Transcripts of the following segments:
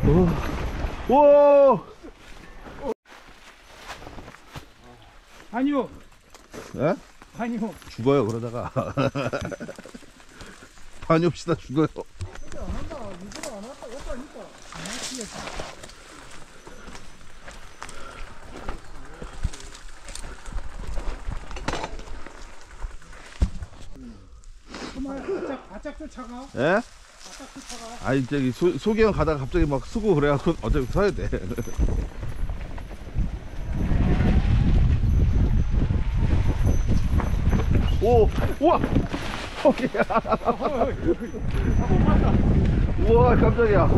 오! 아니요. 예? 아니요. 죽어요, 그러다가. 다녀옵시다, 죽어요. 바짝 쫓아가. 예? 아니, 저기, 소개형 가다가 갑자기 막 쓰고 그래갖고 어차피 서야 돼. 오! 우와! 우와, 깜짝이야.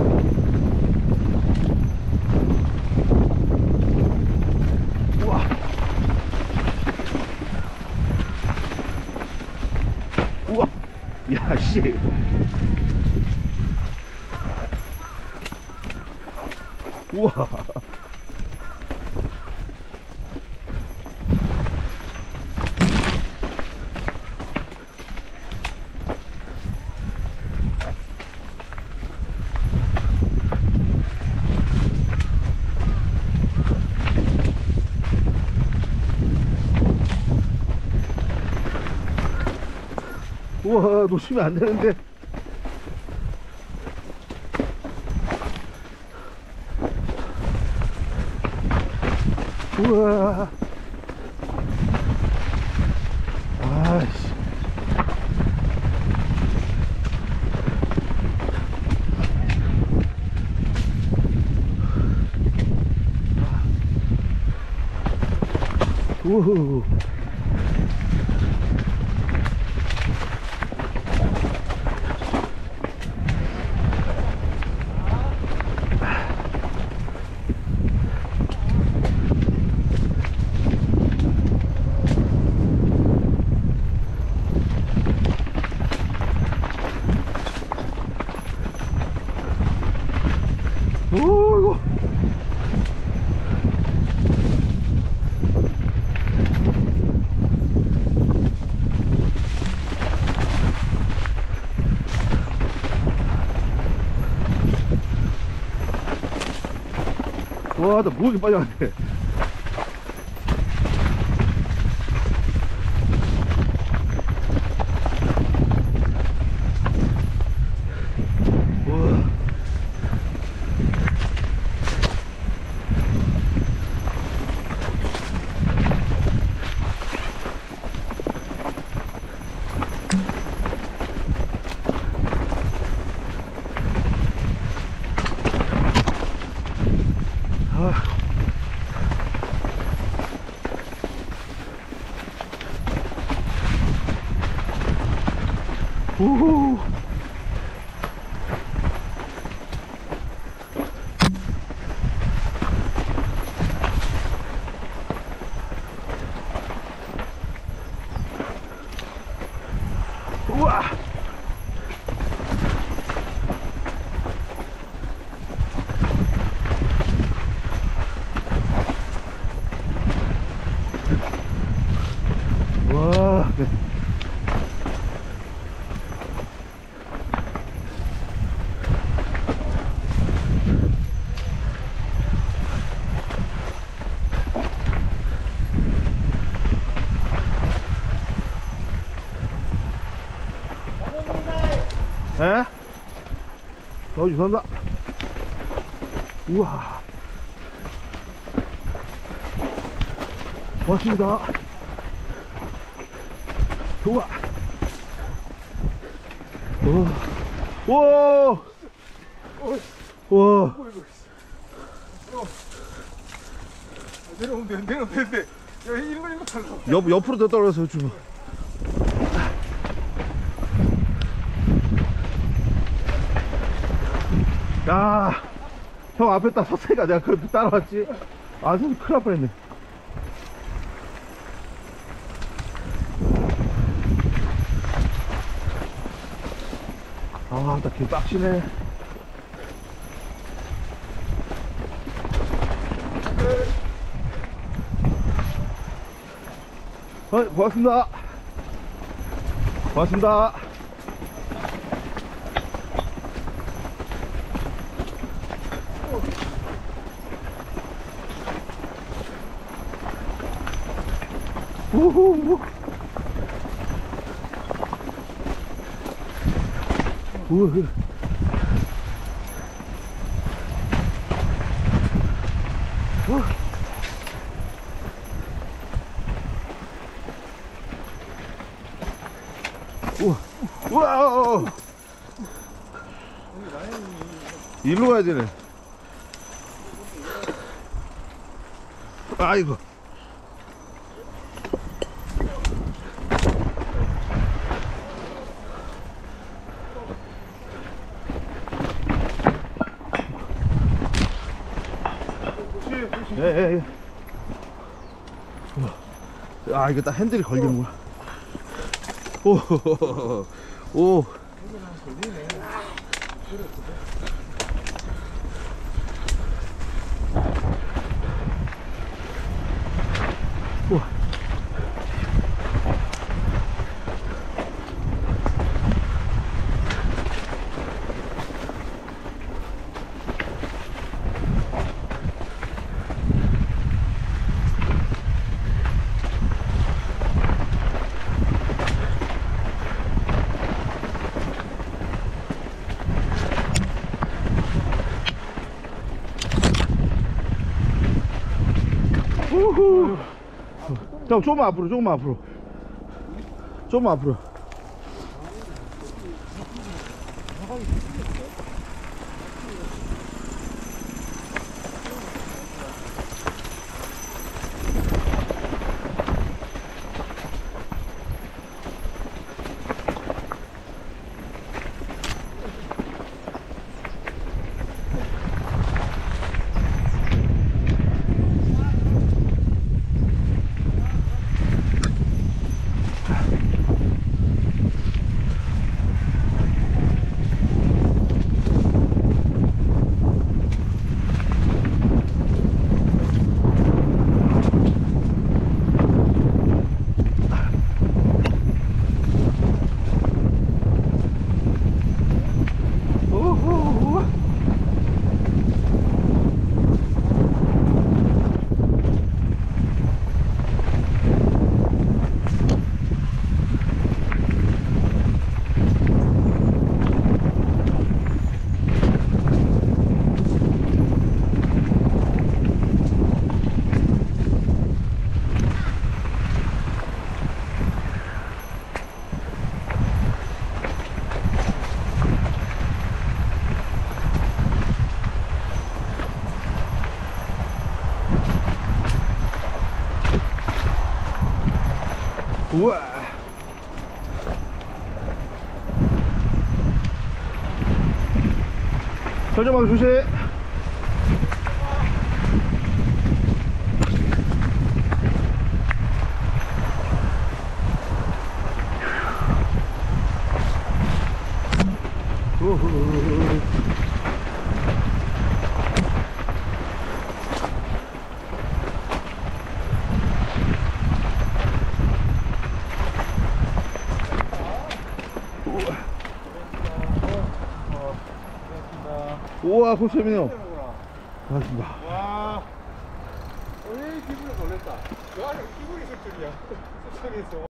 우와. 우와. 야, 씨. 우와. 우와, 놓치면 안 되는데. 우와. 아이씨. 우후. 오이고. 와, 나 목이 빨리 안 돼. 우후. 우와. 와. 에? 죄송합니다. 우와. 고맙습니다. 우와. 오. 와. 내려오면 되는데. 야, 일로 탈라. 옆으로 더 떨어져서 좀. 야, 형 앞에 딱 섰으니까 내가 그래도 따라왔지. 아, 선생님 큰일 날 뻔했네. 아, 나 개 빡치네. 고맙습니다. 고맙습니다. 오호. 우와. 우와. 우와. 일로 가야 되네. 아이고. 예, 예, 예. 아, 이거 딱 핸들이 걸리는구나. 오, 오. 우와. 우후. 형, 조금만 앞으로, 조금만 앞으로. 조금만 앞으로. 우와. 설정방 조심. 우와, 고생이네요. 반갑습니다. 와, 기분이 놀랬다. 야, 기분이 있을 줄이야. 세상에서.